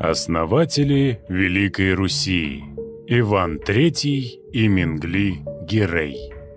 Основатели Великой Руси Иван III и Мингли Гирей.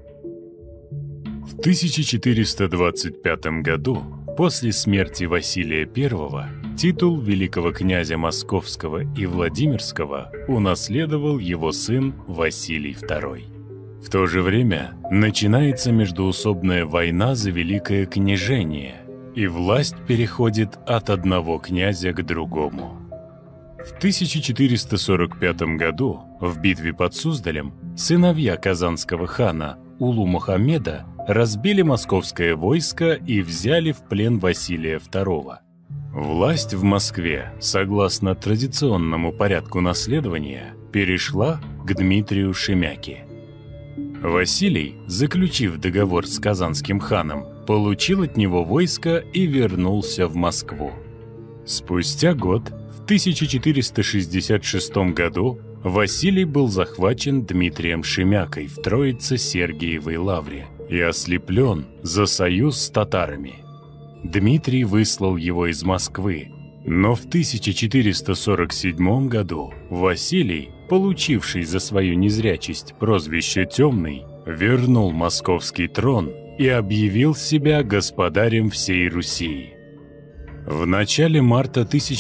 В 1425 году, после смерти Василия I, титул великого князя Московского и Владимирского унаследовал его сын Василий II. В то же время начинается междоусобная война за Великое княжение, и власть переходит от одного князя к другому. В 1445 году в битве под Суздалем сыновья казанского хана Улу-Мухаммеда разбили московское войско и взяли в плен Василия II. Власть в Москве, согласно традиционному порядку наследования, перешла к Дмитрию Шемяке. Василий, заключив договор с казанским ханом, получил от него войско и вернулся в Москву. Спустя год, в 1466 году, Василий был захвачен Дмитрием Шемякой в Троице-Сергиевой лавре и ослеплен за союз с татарами. Дмитрий выслал его из Москвы, но в 1447 году Василий, получивший за свою незрячесть прозвище «Темный», вернул московский трон и объявил себя господарем всей Руси. В начале марта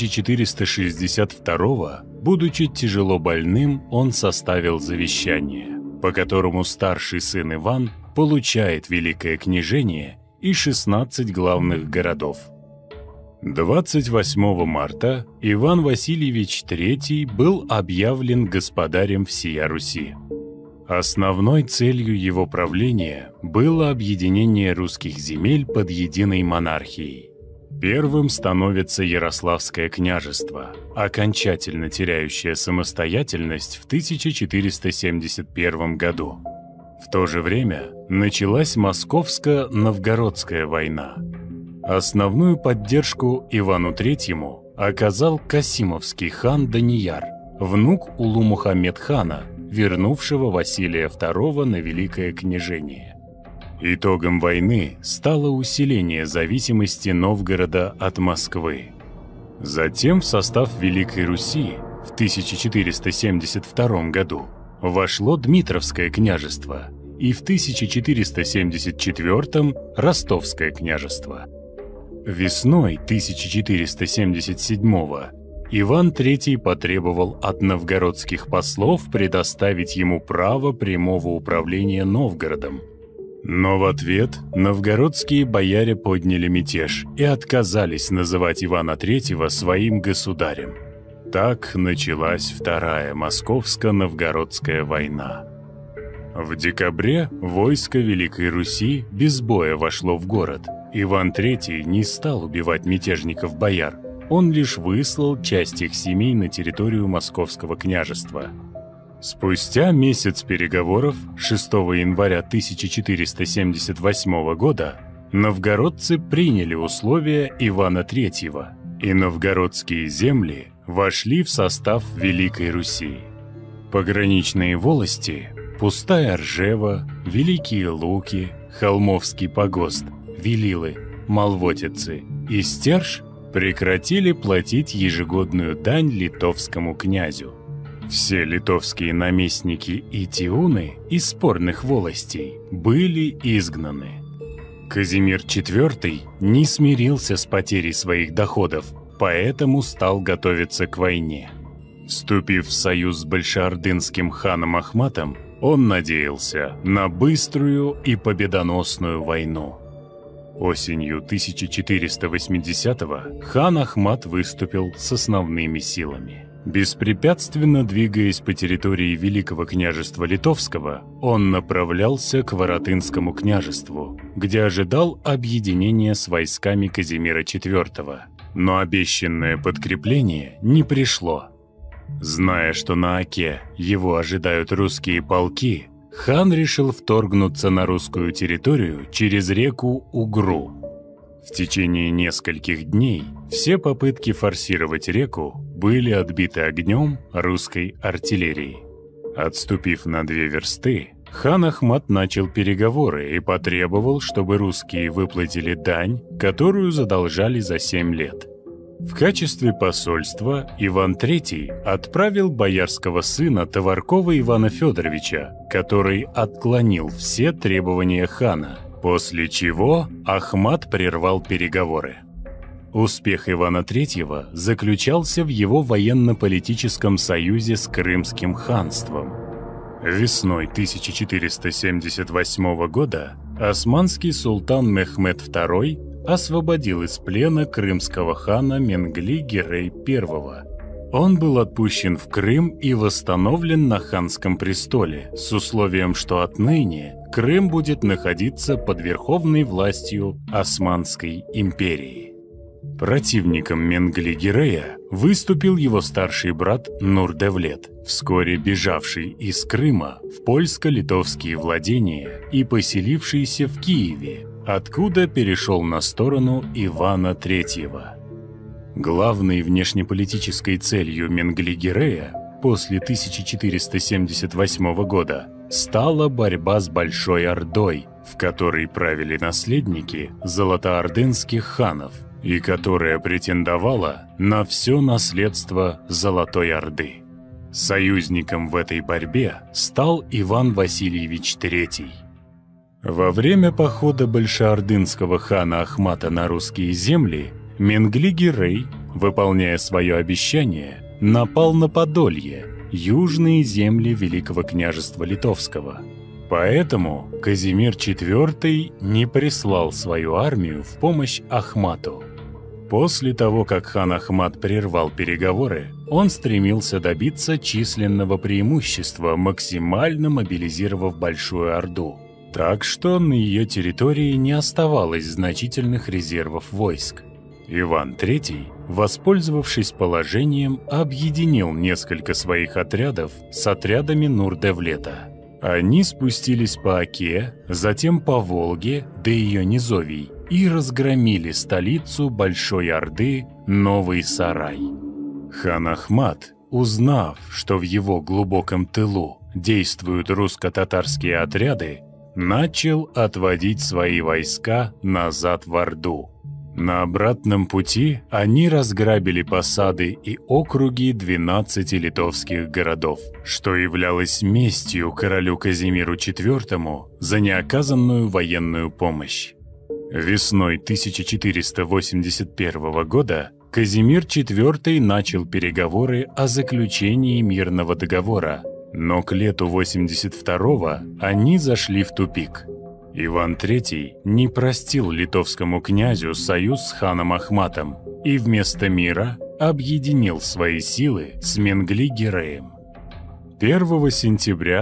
1462, будучи тяжело больным, он составил завещание, по которому старший сын Иван получает Великое княжение и 16 главных городов. 28 марта Иван Васильевич III был объявлен господарем всея Руси. Основной целью его правления было объединение русских земель под единой монархией. Первым становится Ярославское княжество, окончательно теряющее самостоятельность в 1471 году. В то же время началась Московско-Новгородская война. Основную поддержку Ивану III оказал Касимовский хан Данияр, внук Улу-Мухаммед-хана, вернувшего Василия II на Великое княжение. Итогом войны стало усиление зависимости Новгорода от Москвы. Затем в состав Великой Руси в 1472 году вошло Дмитровское княжество и в 1474 Ростовское княжество. Весной 1477 Иван III потребовал от новгородских послов предоставить ему право прямого управления Новгородом. Но в ответ новгородские бояре подняли мятеж и отказались называть Ивана III своим государем. Так началась Вторая Московско-Новгородская война. В декабре войско Великой Руси без боя вошло в город. Иван III не стал убивать мятежников-бояр, он лишь выслал часть их семей на территорию Московского княжества. Спустя месяц переговоров, 6 января 1478 года, новгородцы приняли условия Ивана III, и новгородские земли вошли в состав Великой Руси. Пограничные волости – Пустая Ржева, Великие Луки, Холмовский погост, Велилы, Молвотицы и Стерж – прекратили платить ежегодную дань литовскому князю. Все литовские наместники и тиуны из спорных волостей были изгнаны. Казимир IV не смирился с потерей своих доходов, поэтому стал готовиться к войне. Вступив в союз с большеордынским ханом Ахматом, он надеялся на быструю и победоносную войну. Осенью 1480-го хан Ахмат выступил с основными силами. Беспрепятственно двигаясь по территории Великого княжества Литовского, он направлялся к Воротынскому княжеству, где ожидал объединения с войсками Казимира IV. Но обещанное подкрепление не пришло. Зная, что на Оке его ожидают русские полки, хан решил вторгнуться на русскую территорию через реку Угру. В течение нескольких дней все попытки форсировать реку были отбиты огнем русской артиллерии. Отступив на 2 версты, хан Ахмат начал переговоры и потребовал, чтобы русские выплатили дань, которую задолжали за 7 лет. В качестве посольства Иван III отправил боярского сына Товаркова Ивана Федоровича, который отклонил все требования хана, после чего Ахмат прервал переговоры. Успех Ивана III заключался в его военно-политическом союзе с Крымским ханством. Весной 1478 года османский султан Мехмед II освободил из плена крымского хана Менгли-Гирей I. Он был отпущен в Крым и восстановлен на ханском престоле с условием, что отныне Крым будет находиться под верховной властью Османской империи. Противником Менгли-Гирея выступил его старший брат Нур-Девлет, вскоре бежавший из Крыма в польско-литовские владения и поселившийся в Киеве, откуда перешел на сторону Ивана III. Главной внешнеполитической целью Менгли-Гирея после 1478 года стала борьба с Большой Ордой, в которой правили наследники золотоордынских ханов, и которая претендовала на все наследство Золотой Орды. Союзником в этой борьбе стал Иван Васильевич III. Во время похода большеордынского хана Ахмата на русские земли Менгли-Гирей, выполняя свое обещание, напал на Подолье, южные земли Великого княжества Литовского. Поэтому Казимир IV не прислал свою армию в помощь Ахмату. После того, как хан Ахмат прервал переговоры, он стремился добиться численного преимущества, максимально мобилизировав Большую Орду. Так что на ее территории не оставалось значительных резервов войск. Иван III, воспользовавшись положением, объединил несколько своих отрядов с отрядами Нур-Девлета. Они спустились по Оке, затем по Волге до ее низовий и разгромили столицу Большой Орды Новый Сарай. Хан Ахмат, узнав, что в его глубоком тылу действуют русско-татарские отряды, начал отводить свои войска назад в Орду. На обратном пути они разграбили посады и округи 12 литовских городов, что являлось местью королю Казимиру IV за неоказанную военную помощь. Весной 1481 года Казимир IV начал переговоры о заключении мирного договора, но к лету 82-го они зашли в тупик. Иван III не простил литовскому князю союз с ханом Ахматом и вместо мира объединил свои силы с Менгли-Гиреем. 1 сентября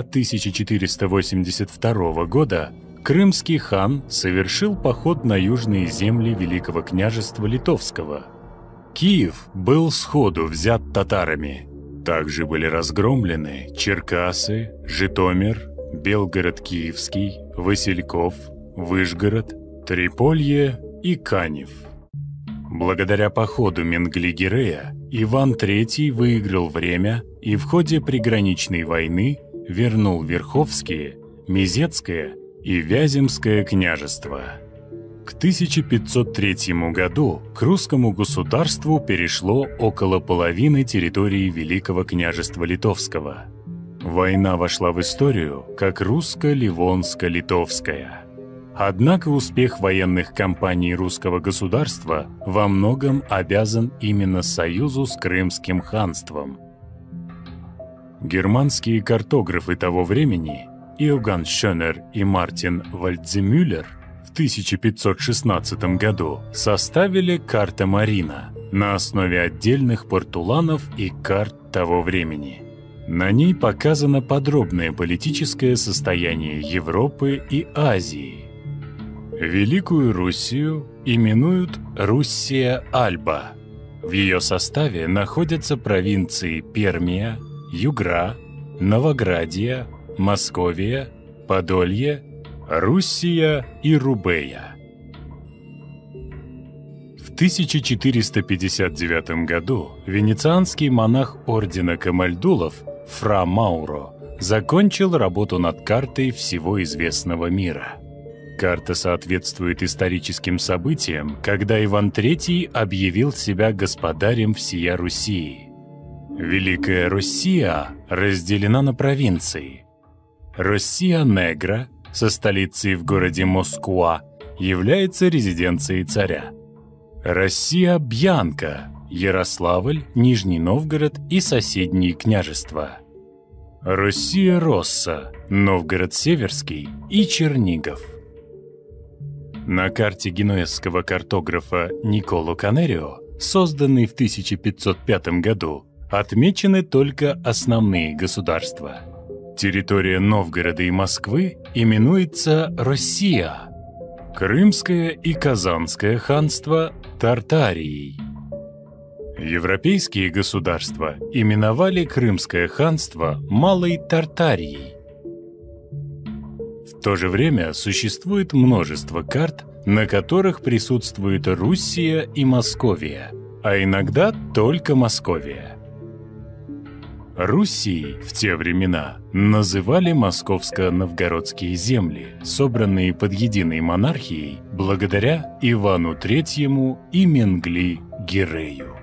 1482 года крымский хан совершил поход на южные земли Великого княжества Литовского. Киев был сходу взят татарами. Также были разгромлены Черкасы, Житомир, Белгород-Киевский, Васильков, Выжгород, Триполье и Канев. Благодаря походу Менгли-Гирея Иван III выиграл время и в ходе приграничной войны вернул Верховские, Мезецкое и Вяземское княжества. К 1503 году к русскому государству перешло около половины территории Великого княжества Литовского. Война вошла в историю как русско-ливонско-литовская. Однако успех военных кампаний русского государства во многом обязан именно союзу с Крымским ханством. Германские картографы того времени Иоганн Шёнер и Мартин Вальдземюллер в 1516 году составили «Карта Марина» на основе отдельных портуланов и карт того времени. На ней показано подробное политическое состояние Европы и Азии. Великую Руссию именуют Руссия-Альба. В ее составе находятся провинции Пермия, Югра, Новоградия, Московия, Подолье, Руссия и Рубея. В 1459 году венецианский монах ордена Камальдулов Фра Мауро закончил работу над картой всего известного мира. Карта соответствует историческим событиям, когда Иван III объявил себя господарем всея Руси. Великая Россия разделена на провинции. Россия-Негра со столицей в городе Москва является резиденцией царя. Россия-Бьянка – Ярославль, Нижний Новгород и соседние княжества. Россия-Росса – Новгород-Северский и Чернигов. На карте генуэзского картографа Николо Канерио, созданной в 1505 году, отмечены только основные государства. Территория Новгорода и Москвы именуется Россия, Крымское и Казанское ханство – Тартарией. Европейские государства именовали Крымское ханство Малой Тартарией. В то же время существует множество карт, на которых присутствуют Руссия и Московия, а иногда только Московия. Руссией в те времена называли московско-новгородские земли, собранные под единой монархией благодаря Ивану III и Менгли-Гирею.